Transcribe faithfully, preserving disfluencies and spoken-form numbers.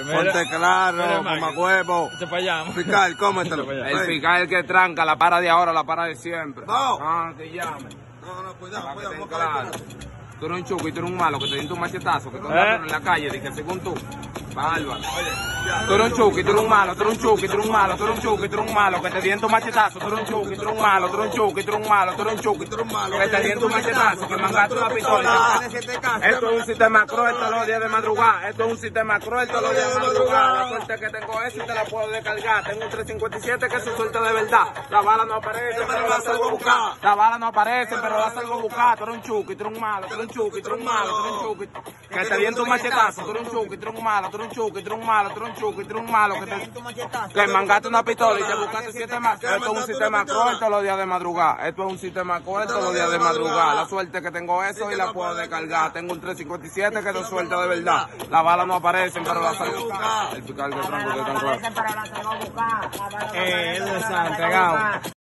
Ponte claro, mamá huevo. Echa para allá. Fiscal, cómetelo. El fiscal que tranca, la para de ahora, la para de siempre. No. Ah, te llame. No, no, cuidado, Para que cuidado. estén Claro. claros. Tú eres un chuco y tú eres un malo, que te den tu machetazo, que tú andas en la calle, de que según tú. Bárbaro. Tú eres un chuco y tú eres un malo, tú eres un chuco y tú eres un malo, tú eres un chuco y tú eres un malo, que te den tu machetazo, tú eres un chuco y tú eres un malo, tú eres un chuco y tú eres un malo, tú eres un chuco y tú eres un malo, que te den tu machetazo, que mangaste una pistola. Esto es un sistema cruel todos los días de madrugada, esto es un sistema cruel todos los días de madrugada. La suerte que tengo es y te la puedo descargar. Tengo un tres cincuenta y siete que es su suerte de verdad. La bala no aparece, pero la salgo a buscar. La bala no aparece, pero la salgo a buscar. Tú eres un chuco y tú eres un malo, tú eres un chuco y tú eres un malo, tú eres un chuco y que te den tu machetazo, tú eres un chuco y tú eres un malo, tú eres un chuco y tú eres un malo, tú eres un chuco y tú eres un malo, que te que mangaste una pistola y te buscaste siete más. Esto es un sistema cruel todos los días de madrugada. Esto es un sistema cruel todos los días de madrugada. La suerte que tengo eso y la puedo descargar. Tengo un tres cincuenta y siete que es suerte de verdad. Las balas no aparecen, pero las salgo a buscar. El fiscal que tranco, que tan claro. Eh, él está entregado.